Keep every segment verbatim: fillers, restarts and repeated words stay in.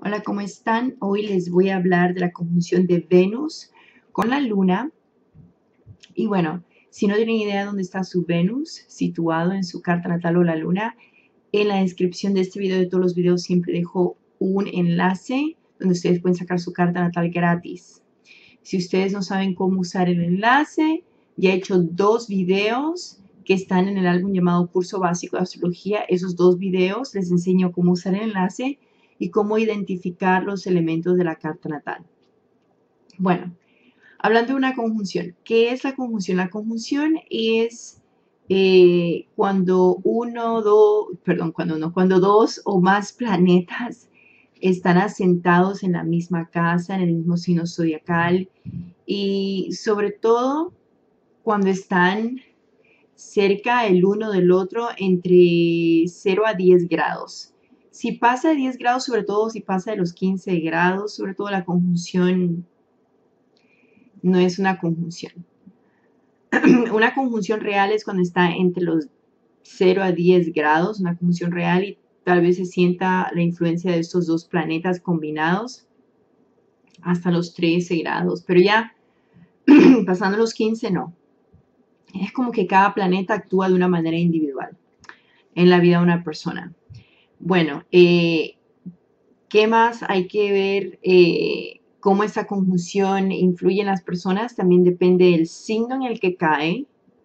Hola, ¿cómo están? Hoy les voy a hablar de la conjunción de Venus con la Luna. Y bueno, si no tienen idea de dónde está su Venus situado en su carta natal o la Luna, en la descripción de este video y de todos los videos siempre dejo un enlace donde ustedes pueden sacar su carta natal gratis. Si ustedes no saben cómo usar el enlace, ya he hecho dos videos que están en el álbum llamado Curso Básico de Astrología. Esos dos videos les enseño cómo usar el enlace y cómo identificar los elementos de la carta natal. Bueno, hablando de una conjunción, ¿qué es la conjunción? La conjunción es eh, cuando uno, dos, perdón, cuando uno, cuando dos o más planetas están asentados en la misma casa, en el mismo signo zodiacal y sobre todo cuando están cerca el uno del otro entre cero a diez grados. Si pasa de diez grados, sobre todo si pasa de los quince grados, sobre todo la conjunción no es una conjunción. Una conjunción real es cuando está entre los cero a diez grados, una conjunción real, y tal vez se sienta la influencia de estos dos planetas combinados hasta los trece grados, pero ya pasando los quince no. Es como que cada planeta actúa de una manera individual en la vida de una persona. Bueno, eh, ¿qué más hay que ver? Eh, cómo esta conjunción influye en las personas también depende del signo en el que cae,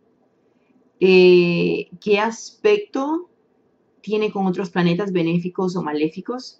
eh, qué aspecto tiene con otros planetas benéficos o maléficos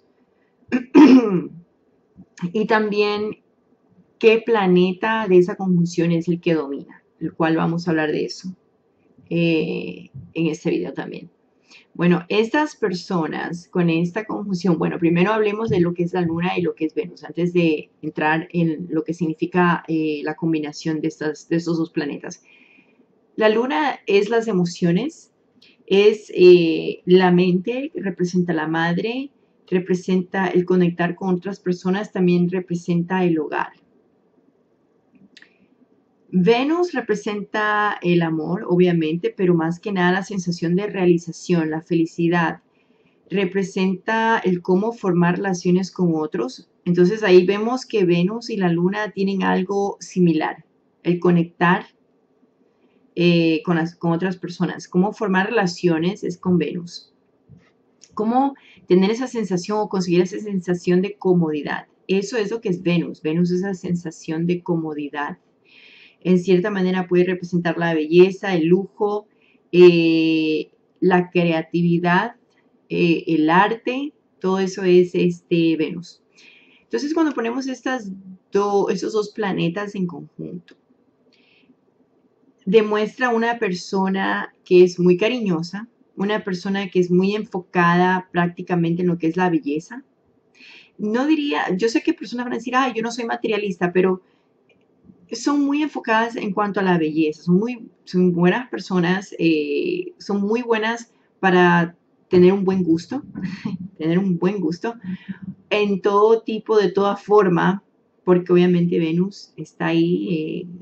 y también qué planeta de esa conjunción es el que domina, el cual vamos a hablar de eso eh, en este video también. Bueno, estas personas con esta conjunción, bueno, primero hablemos de lo que es la Luna y lo que es Venus, antes de entrar en lo que significa eh, la combinación de, estas, de estos dos planetas. La Luna es las emociones, es eh, la mente, representa la madre, representa el conectar con otras personas, también representa el hogar. Venus representa el amor, obviamente, pero más que nada la sensación de realización, la felicidad. Representa el cómo formar relaciones con otros. Entonces ahí vemos que Venus y la Luna tienen algo similar, el conectar eh, con, las, con otras personas. Cómo formar relaciones es con Venus. Cómo tener esa sensación o conseguir esa sensación de comodidad. Eso es lo que es Venus. Venus es esa sensación de comodidad. En cierta manera puede representar la belleza, el lujo, eh, la creatividad, eh, el arte, todo eso es este Venus. Entonces cuando ponemos estas do, estos dos planetas en conjunto, demuestra una persona que es muy cariñosa, una persona que es muy enfocada prácticamente en lo que es la belleza. No diría, yo sé que personas van a decir, ay, yo no soy materialista, pero son muy enfocadas en cuanto a la belleza, son muy son buenas personas, eh, son muy buenas para tener un buen gusto, tener un buen gusto en todo tipo, de toda forma, porque obviamente Venus está ahí eh,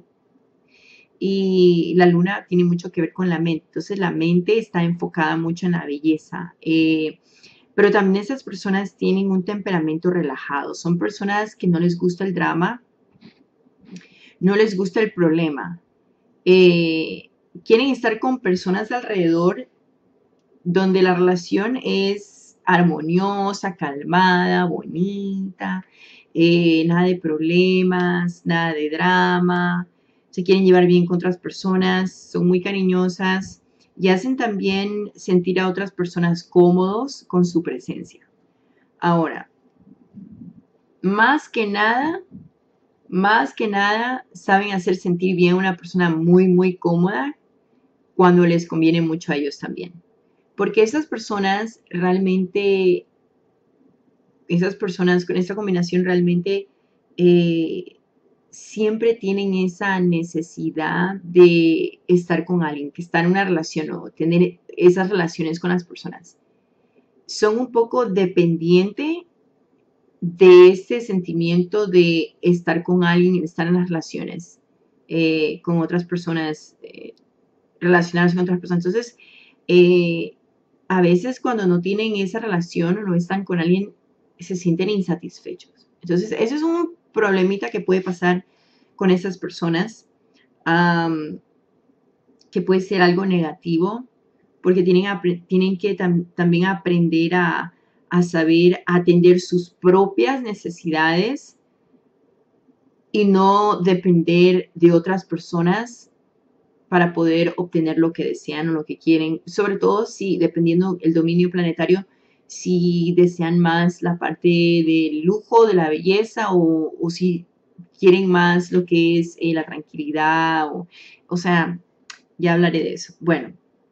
y la luna tiene mucho que ver con la mente, entonces la mente está enfocada mucho en la belleza, eh, pero también esas personas tienen un temperamento relajado, son personas que no les gusta el drama, no les gusta el problema, eh, quieren estar con personas alrededor donde la relación es armoniosa, calmada, bonita, eh, nada de problemas, nada de drama, se quieren llevar bien con otras personas, son muy cariñosas y hacen también sentir a otras personas cómodos con su presencia. Ahora, más que nada, más que nada, saben hacer sentir bien a una persona muy, muy cómoda cuando les conviene mucho a ellos también. Porque esas personas realmente, esas personas con esta combinación realmente eh, siempre tienen esa necesidad de estar con alguien, que está en una relación o tener esas relaciones con las personas. Son un poco dependientes de este sentimiento de estar con alguien, estar en las relaciones eh, con otras personas, eh, relacionarse con otras personas. Entonces, eh, a veces cuando no tienen esa relación o no están con alguien, se sienten insatisfechos. Entonces, eso es un problemita que puede pasar con esas personas, um, que puede ser algo negativo, porque tienen, tienen que tam también aprender a, a saber atender sus propias necesidades y no depender de otras personas para poder obtener lo que desean o lo que quieren, sobre todo si, dependiendo del dominio planetario, si desean más la parte del lujo, de la belleza, o, o si quieren más lo que es eh, la tranquilidad, o, o sea, ya hablaré de eso. Bueno,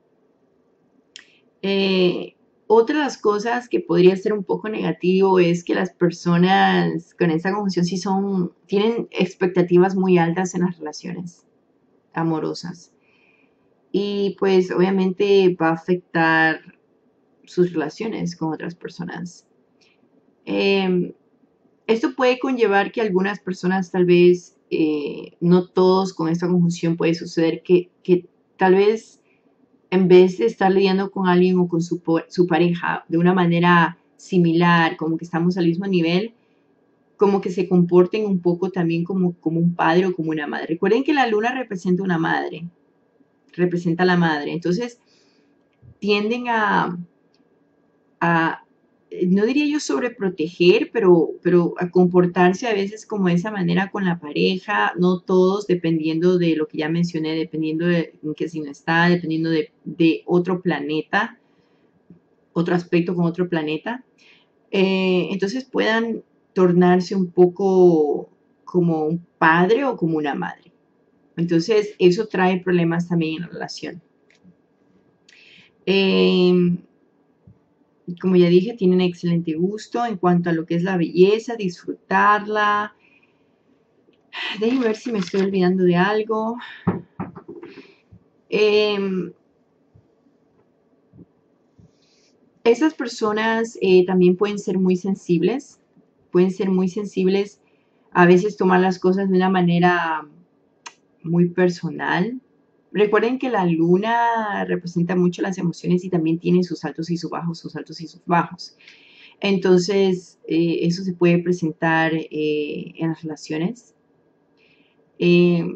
eh, otra de las cosas que podría ser un poco negativo es que las personas con esta conjunción sí son, tienen expectativas muy altas en las relaciones amorosas. Y pues obviamente va a afectar sus relaciones con otras personas. Eh, esto puede conllevar que algunas personas tal vez, eh, no todos con esta conjunción puede suceder, que, que tal vez en vez de estar lidiando con alguien o con su, su pareja de una manera similar, como que estamos al mismo nivel, como que se comporten un poco también como, como un padre o como una madre. Recuerden que la luna representa una madre, representa a la madre. Entonces, tienden a, a, no diría yo sobreproteger, pero, pero a comportarse a veces como de esa manera con la pareja, no todos, dependiendo de lo que ya mencioné, dependiendo de en qué signo está, dependiendo de, de otro planeta, otro aspecto con otro planeta. Eh, entonces puedan tornarse un poco como un padre o como una madre. Entonces, eso trae problemas también en la relación. Eh, como ya dije, tienen excelente gusto en cuanto a lo que es la belleza, disfrutarla. Déjenme ver si me estoy olvidando de algo. Eh, esas personas eh, también pueden ser muy sensibles, pueden ser muy sensibles, a veces tomar las cosas de una manera muy personal. Recuerden que la luna representa mucho las emociones y también tiene sus altos y sus bajos, sus altos y sus bajos. Entonces, eh, eso se puede presentar eh, en las relaciones. Eh,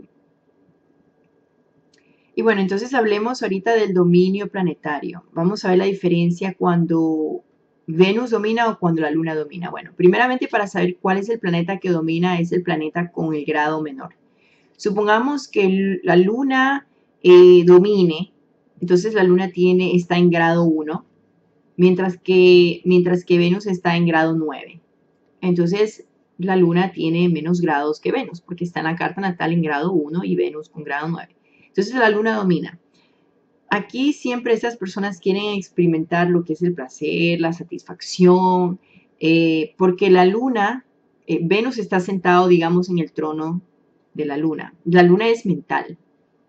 y bueno, entonces hablemos ahorita del dominio planetario. Vamos a ver la diferencia cuando Venus domina o cuando la Luna domina. Bueno, primeramente para saber cuál es el planeta que domina, es el planeta con el grado menor. Supongamos que la Luna eh, domine, entonces la Luna tiene, está en grado uno, mientras que, mientras que Venus está en grado nueve. Entonces, la Luna tiene menos grados que Venus, porque está en la carta natal en grado uno y Venus con grado nueve. Entonces, la Luna domina. Aquí siempre estas personas quieren experimentar lo que es el placer, la satisfacción, eh, porque la Luna, eh, Venus está sentado, digamos, en el trono de la Luna. La Luna es mental.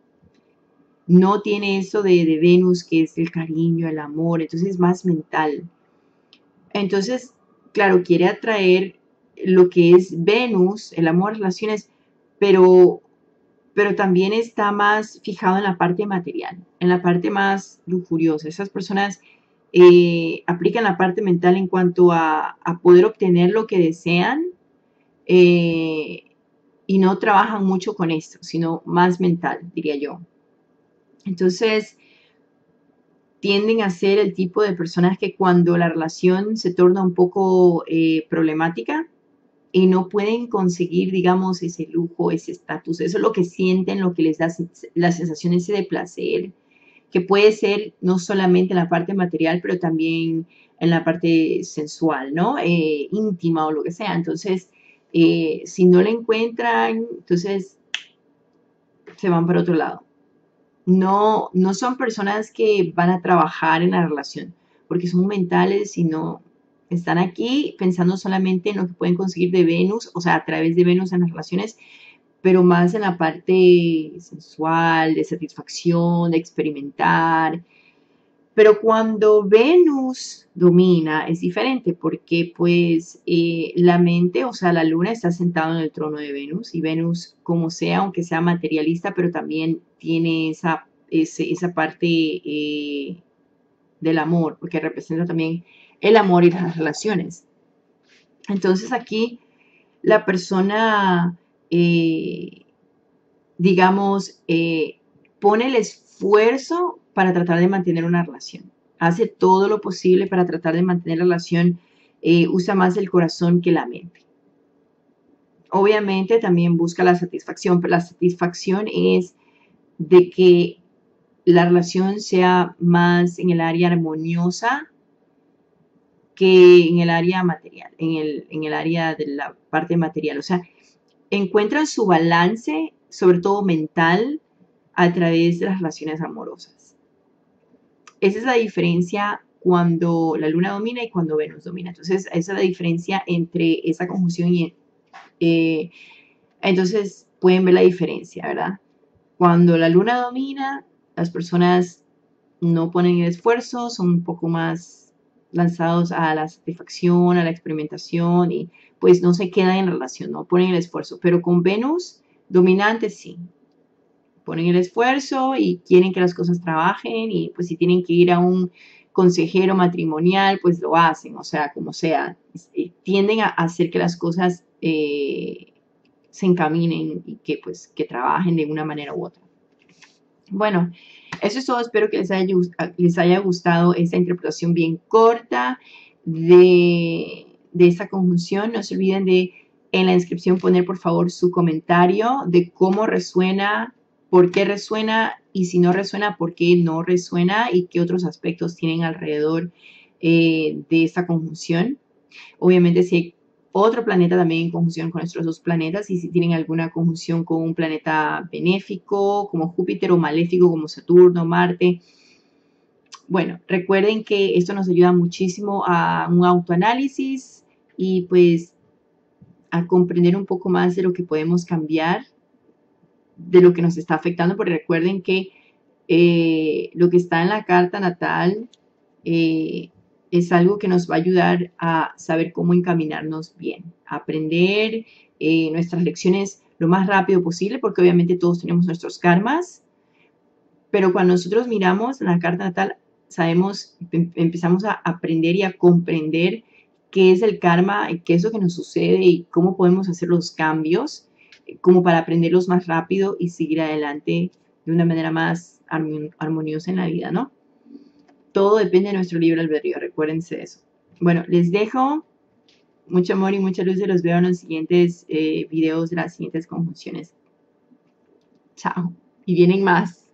No tiene eso de, de Venus, que es el cariño, el amor, entonces es más mental. Entonces, claro, quiere atraer lo que es Venus, el amor, relaciones, pero, pero también está más fijado en la parte material, en la parte más lujuriosa. Esas personas eh, aplican la parte mental en cuanto a, a poder obtener lo que desean, eh, y no trabajan mucho con esto, sino más mental, diría yo. Entonces, tienden a ser el tipo de personas que cuando la relación se torna un poco eh, problemática y no pueden conseguir, digamos, ese lujo, ese estatus, eso es lo que sienten, lo que les da la sensación ese de placer, que puede ser no solamente en la parte material, pero también en la parte sensual, ¿no? Eh, íntima o lo que sea. Entonces, eh, si no la encuentran, entonces se van para otro lado. No, no son personas que van a trabajar en la relación, porque son mentales, sino están aquí pensando solamente en lo que pueden conseguir de Venus, o sea, a través de Venus en las relaciones, pero más en la parte sensual, de satisfacción, de experimentar. Pero cuando Venus domina es diferente porque pues eh, la mente, o sea, la luna está sentada en el trono de Venus y Venus, como sea, aunque sea materialista, pero también tiene esa, ese, esa parte eh, del amor, porque representa también el amor y las relaciones. Entonces aquí la persona, eh, digamos, eh, pone el esfuerzo para tratar de mantener una relación. Hace todo lo posible para tratar de mantener la relación, eh, usa más el corazón que la mente. Obviamente también busca la satisfacción, pero la satisfacción es de que la relación sea más en el área armoniosa que en el área material, en el, en el área de la parte material. O sea, encuentran su balance, sobre todo mental, a través de las relaciones amorosas. Esa es la diferencia cuando la luna domina y cuando Venus domina. Entonces, esa es la diferencia entre esa conjunción y... Eh, entonces, pueden ver la diferencia, ¿verdad? Cuando la luna domina, las personas no ponen el esfuerzo, son un poco más lanzados a la satisfacción, a la experimentación y pues no se quedan en relación, no ponen el esfuerzo. Pero con Venus dominante sí, ponen el esfuerzo y quieren que las cosas trabajen y pues si tienen que ir a un consejero matrimonial, pues lo hacen, o sea, como sea, tienden a hacer que las cosas eh, se encaminen y que pues que trabajen de una manera u otra. Bueno, eso es todo. Espero que les haya, les haya gustado esta interpretación bien corta de, de esta conjunción. No se olviden de en la descripción poner por favor su comentario de cómo resuena, por qué resuena y si no resuena, por qué no resuena y qué otros aspectos tienen alrededor eh, de esta conjunción. Obviamente si hay otro planeta también en conjunción con nuestros dos planetas y si tienen alguna conjunción con un planeta benéfico como Júpiter o maléfico como Saturno, Marte. Bueno, recuerden que esto nos ayuda muchísimo a un autoanálisis y pues a comprender un poco más de lo que podemos cambiar, de lo que nos está afectando, porque recuerden que eh, lo que está en la carta natal eh, es algo que nos va a ayudar a saber cómo encaminarnos bien, a aprender eh, nuestras lecciones lo más rápido posible, porque obviamente todos tenemos nuestros karmas, pero cuando nosotros miramos la carta natal, sabemos, em, empezamos a aprender y a comprender qué es el karma, qué es lo que nos sucede y cómo podemos hacer los cambios, como para aprenderlos más rápido y seguir adelante de una manera más armoniosa en la vida, ¿no? Todo depende de nuestro libre albedrío, recuérdense de eso. Bueno, les dejo mucho amor y mucha luz y los veo en los siguientes eh, videos de las siguientes conjunciones. Chao. Y vienen más.